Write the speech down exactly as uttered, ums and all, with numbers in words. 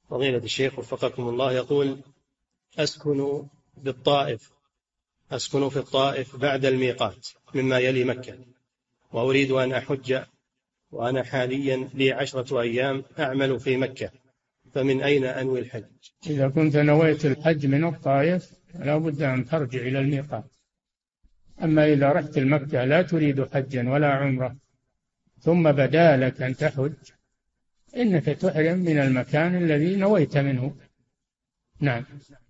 فضيلة الشيخ وفقكم الله، يقول: أسكن بالطائف أسكن في الطائف بعد الميقات مما يلي مكة، وأريد أن أحج، وأنا حاليا لي عشرة أيام أعمل في مكة، فمن أين أنوي الحج؟ إذا كنت نويت الحج من الطائف لا بد أن ترجع إلى الميقات. أما إذا رحت المكة لا تريد حجا ولا عمرة ثم بدا لك أن تحج، إنك تحرم من المكان الذي نويت منه. نعم.